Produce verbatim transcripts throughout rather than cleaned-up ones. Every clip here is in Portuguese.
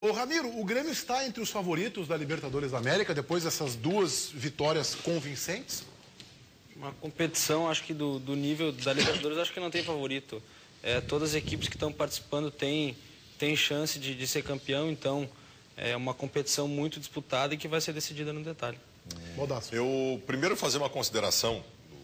Ô Ramiro, o Grêmio está entre os favoritos da Libertadores da América, depois dessas duas vitórias convincentes? Uma competição, acho que do, do nível da Libertadores, acho que não tem favorito. É, todas as equipes que estão participando têm, têm chance de, de ser campeão, então é uma competição muito disputada e que vai ser decidida no detalhe. Baldasso. Eu primeiro fazer uma consideração.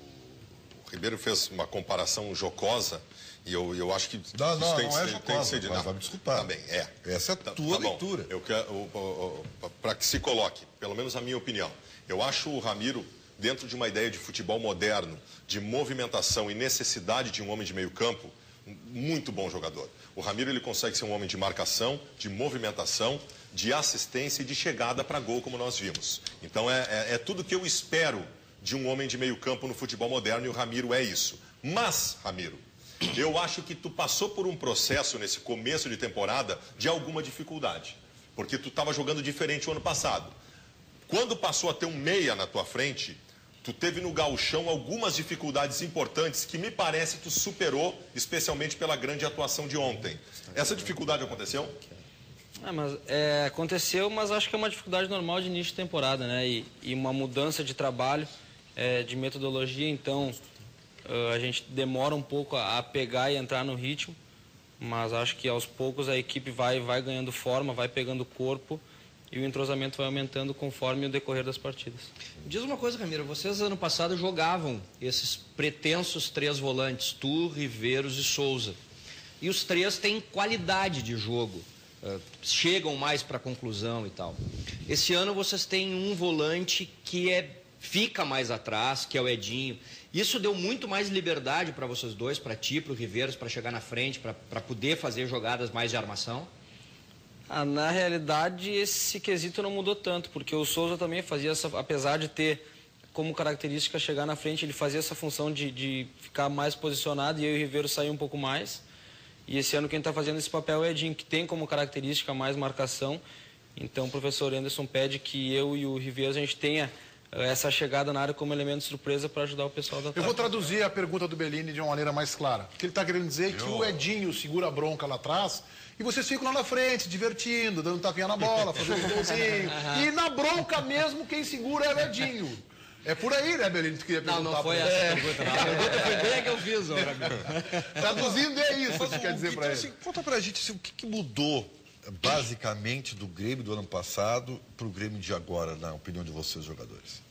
O Ribeiro fez uma comparação jocosa e eu, eu acho que não, não, tem, não é tem, jocosa, tem que ser de... vai me desculpar. Também é. Essa é a tá, tua tá leitura. Eu quero, para que se coloque, pelo menos a minha opinião. Eu acho o Ramiro, dentro de uma ideia de futebol moderno, de movimentação e necessidade de um homem de meio campo, muito bom jogador. O Ramiro ele consegue ser um homem de marcação, de movimentação, de assistência e de chegada para gol, como nós vimos. Então é, é, é tudo que eu espero de um homem de meio campo no futebol moderno e o Ramiro é isso. Mas, Ramiro, eu acho que tu passou por um processo nesse começo de temporada de alguma dificuldade. Porque tu estava jogando diferente o ano passado. Quando passou a ter um meia na tua frente, tu teve no gauchão algumas dificuldades importantes que me parece tu superou, especialmente pela grande atuação de ontem. Essa dificuldade aconteceu? É, mas, é, aconteceu, mas acho que é uma dificuldade normal de início de temporada, né? E, e uma mudança de trabalho, é, de metodologia, então uh, a gente demora um pouco a, a pegar e entrar no ritmo, mas acho que aos poucos a equipe vai, vai ganhando forma, vai pegando corpo e o entrosamento vai aumentando conforme o decorrer das partidas. Diz uma coisa, Ramiro, vocês ano passado jogavam esses pretensos três volantes, tu, Riveiros e Souza. E os três têm qualidade de jogo, uh, chegam mais para a conclusão e tal. Esse ano vocês têm um volante que é, fica mais atrás, que é o Edinho. Isso deu muito mais liberdade para vocês dois, para ti, para o Riveiros, para chegar na frente, para poder fazer jogadas mais de armação? Ah, na realidade, esse quesito não mudou tanto, porque o Souza também fazia essa, apesar de ter como característica chegar na frente, ele fazia essa função de, de ficar mais posicionado e eu e o Ribeiro sair um pouco mais. E esse ano quem está fazendo esse papel é o Edinho, que tem como característica mais marcação. Então o professor Anderson pede que eu e o Ribeiro a gente tenha essa chegada na área como elemento de surpresa para ajudar o pessoal da ataque. Eu vou traduzir a pergunta do Bellini de uma maneira mais clara. O que ele está querendo dizer é que o Edinho segura a bronca lá atrás e vocês ficam lá na frente, divertindo, dando tapinha na bola, fazendo um golzinho. E na bronca mesmo, quem segura é o Edinho. É por aí, né, Bellini? Tu queria perguntar. Não, não foi essa é. pergunta. Não. A pergunta foi bem a que eu fiz, ó, traduzindo é isso, Mas, você quer dizer então, para ele. assim, conta pra gente assim, o que, que mudou basicamente do Grêmio do ano passado para o Grêmio de agora, na opinião de vocês, jogadores?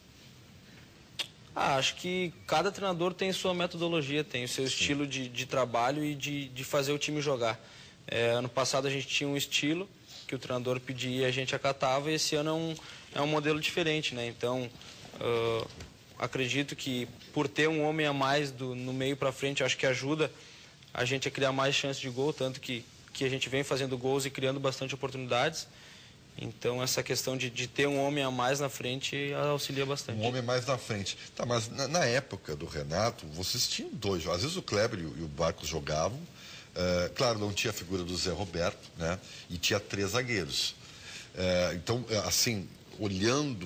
Ah, acho que cada treinador tem sua metodologia, tem o seu Sim. estilo de, de trabalho e de, de fazer o time jogar. É, ano passado a gente tinha um estilo que o treinador pedia e a gente acatava, e esse ano é um, é um modelo diferente, né? Então, uh, acredito que por ter um homem a mais do, no meio para frente, acho que ajuda a gente a criar mais chances de gol, tanto que, que a gente vem fazendo gols e criando bastante oportunidades. Então, essa questão de, de ter um homem a mais na frente auxilia bastante. Um homem mais na frente. Tá, mas na, na época do Renato, vocês tinham dois. Às vezes o Kleber e o, e o Barcos jogavam. Uh, claro, não tinha a figura do Zé Roberto, né? E tinha três zagueiros. Uh, então, assim, olhando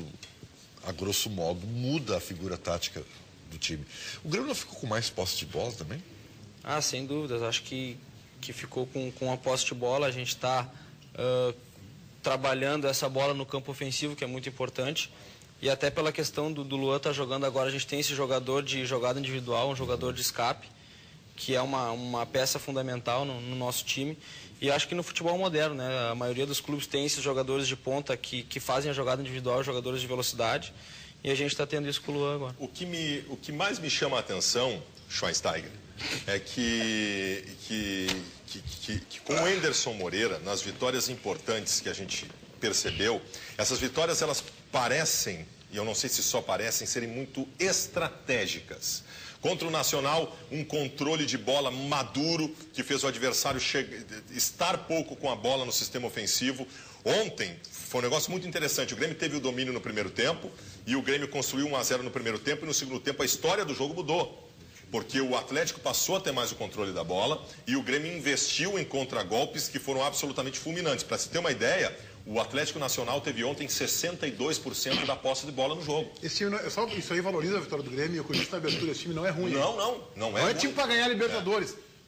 a grosso modo, muda a figura tática do time. O Grêmio não ficou com mais posse de bola também? Ah, sem dúvidas. Acho que, que ficou com, com a posse de bola. A gente está... Uh, trabalhando essa bola no campo ofensivo, que é muito importante, e até pela questão do, do Luan estar tá jogando agora, a gente tem esse jogador de jogada individual, um jogador de escape, que é uma, uma peça fundamental no, no nosso time, e acho que no futebol moderno, né, a maioria dos clubes tem esses jogadores de ponta que, que fazem a jogada individual, jogadores de velocidade, e a gente está tendo isso com o Luan agora. O que, me, o que mais me chama a atenção, Schweinsteiger, é que, que, que, que, que com o Anderson Moreira, nas vitórias importantes que a gente percebeu, essas vitórias elas parecem, e eu não sei se só parecem, serem muito estratégicas. Contra o Nacional, um controle de bola maduro, que fez o adversário chegar, estar pouco com a bola no sistema ofensivo. Ontem foi um negócio muito interessante, o Grêmio teve o domínio no primeiro tempo, e o Grêmio construiu um a zero no primeiro tempo, e no segundo tempo a história do jogo mudou. Porque o Atlético passou a ter mais o controle da bola e o Grêmio investiu em contragolpes que foram absolutamente fulminantes. Para se ter uma ideia, o Atlético Nacional teve ontem sessenta e dois por cento da posse de bola no jogo. Esse time não, só, isso aí valoriza a vitória do Grêmio, eu conheço na abertura, esse time não é ruim. Não, não, não é Não é ruim. time para ganhar a Libertadores. É.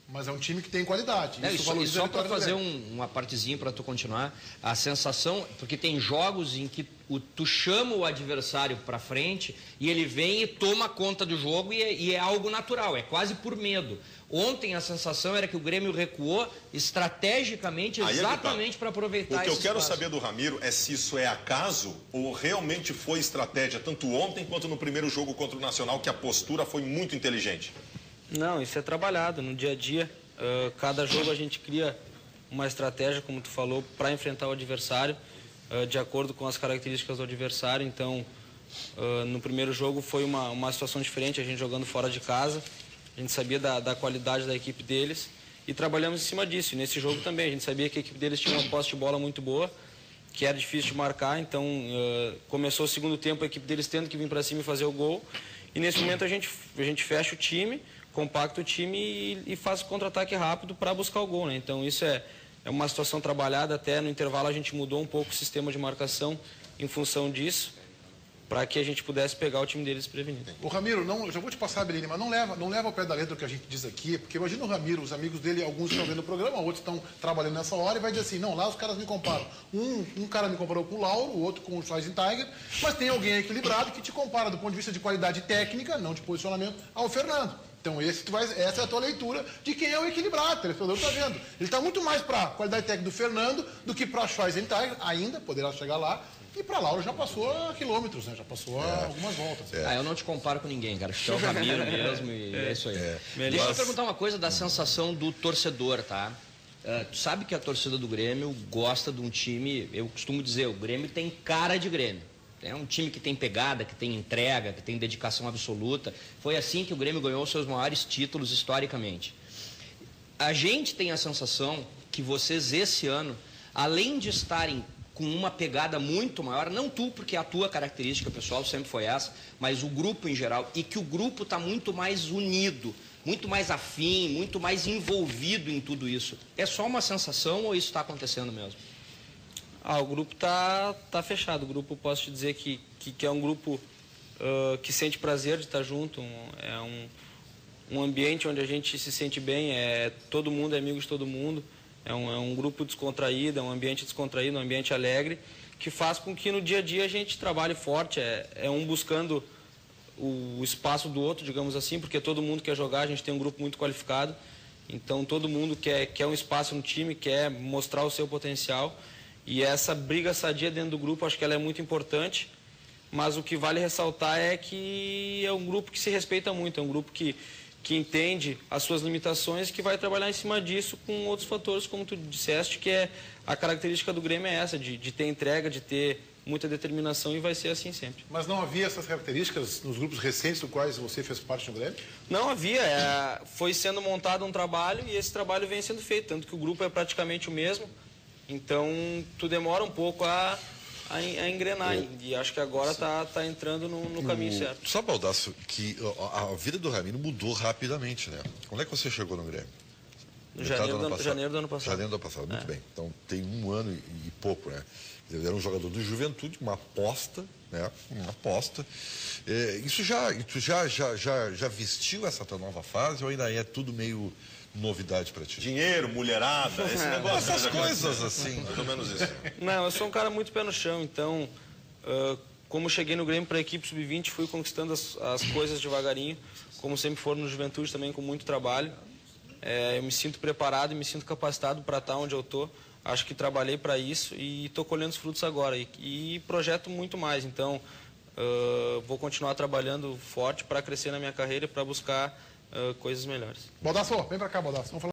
Mas é um time que tem qualidade. É, Isso e só, valoriza só a vitória para do fazer Grêmio. um, uma partezinha para tu continuar, a sensação, porque tem jogos em que o, tu chama o adversário para frente e ele vem e toma conta do jogo e é, e é algo natural, é quase por medo. Ontem a sensação era que o Grêmio recuou estrategicamente, Aí é que tá. exatamente para aproveitar O que eu esse quero espaço. saber do Ramiro é se isso é acaso ou realmente foi estratégia, tanto ontem quanto no primeiro jogo contra o Nacional, que a postura foi muito inteligente. Não, isso é trabalhado no dia a dia. Uh, cada jogo a gente cria uma estratégia, como tu falou, para enfrentar o adversário, uh, de acordo com as características do adversário. Então, uh, no primeiro jogo foi uma, uma situação diferente, a gente jogando fora de casa. A gente sabia da, da qualidade da equipe deles e trabalhamos em cima disso. E nesse jogo também, a gente sabia que a equipe deles tinha uma posse de bola muito boa, que era difícil de marcar. Então, uh, começou o segundo tempo, a equipe deles tendo que vir para cima e fazer o gol. E nesse momento a gente, a gente fecha o time, compacta o time e, e faz o contra-ataque rápido para buscar o gol, né? Então isso é, é uma situação trabalhada. Até no intervalo a gente mudou um pouco o sistema de marcação em função disso, para que a gente pudesse pegar o time deles prevenido. O Ramiro, não, eu já vou te passar, Belini, mas não leva, não leva ao pé da letra o que a gente diz aqui, porque imagina o Ramiro, os amigos dele, alguns estão vendo o programa, outros estão trabalhando nessa hora e vai dizer assim, não, lá os caras me comparam. Um, um cara me comparou com o Lauro, o outro com o Schweinsteiger, mas tem alguém equilibrado que te compara do ponto de vista de qualidade técnica, não de posicionamento, ao Fernando. Então esse tu vai, essa é a tua leitura de quem é o equilibrado, o telespectador está vendo. Ele está muito mais para a qualidade técnica do Fernando do que para Schweinsteiger, ainda poderá chegar lá. E para Lauro já passou a quilômetros, né? Já passou a algumas voltas. Ah, eu não te comparo com ninguém, cara. Acho que é o Ramiro mesmo e é, é isso aí. É. Deixa Mas... eu perguntar uma coisa da sensação do torcedor, tá? Uh, tu sabe que a torcida do Grêmio gosta de um time, eu costumo dizer, o Grêmio tem cara de Grêmio. É um time que tem pegada, que tem entrega, que tem dedicação absoluta. Foi assim que o Grêmio ganhou os seus maiores títulos historicamente. A gente tem a sensação que vocês esse ano, além de estarem com uma pegada muito maior, não tu, porque a tua característica pessoal sempre foi essa, mas o grupo em geral, e que o grupo está muito mais unido, muito mais afim, muito mais envolvido em tudo isso. É só uma sensação ou isso está acontecendo mesmo? Ah, o grupo tá, tá fechado. O grupo, posso te dizer que, que, que é um grupo uh, que sente prazer de estar junto. Um, é um, um ambiente onde a gente se sente bem, é, todo mundo é amigo de todo mundo. É um, é um grupo descontraído, é um ambiente descontraído, um ambiente alegre, que faz com que no dia a dia a gente trabalhe forte. É, é um buscando o, o espaço do outro, digamos assim, porque todo mundo quer jogar, a gente tem um grupo muito qualificado. Então todo mundo quer, quer um espaço no time, quer mostrar o seu potencial. E essa briga sadia dentro do grupo, acho que ela é muito importante, mas o que vale ressaltar é que é um grupo que se respeita muito, é um grupo que, que entende as suas limitações e que vai trabalhar em cima disso com outros fatores, como tu disseste, que é a característica do Grêmio é essa, de, de ter entrega, de ter muita determinação, e vai ser assim sempre. Mas não havia essas características nos grupos recentes dos quais você fez parte no Grêmio? Não havia, é, foi sendo montado um trabalho e esse trabalho vem sendo feito, tanto que o grupo é praticamente o mesmo. Então, tu demora um pouco a, a, a engrenar. E, e acho que agora está tá entrando no, no caminho o... certo. Sabe, Baldasso, que a, a vida do Ramiro mudou rapidamente, né? Quando é que você chegou no Grêmio? No janeiro do, ano, janeiro do ano passado. Janeiro do ano passado, muito é. bem. Então, tem um ano e, e pouco, né? Ele era um jogador do Juventude, uma aposta, né? Uma aposta. É, isso já, isso já, já, já, já vestiu essa tua nova fase ou ainda é tudo meio... novidade para ti? Dinheiro, mulherada, esse negócio. Essas coisas assim. Mais ou menos isso. Não, eu sou um cara muito pé no chão, então, uh, como cheguei no Grêmio para a equipe sub vinte, fui conquistando as, as coisas devagarinho, como sempre foram no Juventude também, com muito trabalho. É, eu me sinto preparado e me sinto capacitado para estar onde eu estou. Acho que trabalhei para isso e estou colhendo os frutos agora. E, e projeto muito mais, então uh, vou continuar trabalhando forte para crescer na minha carreira e para buscar Uh, coisas melhores. Baldasso, vem pra cá, Baldasso. Vamos falar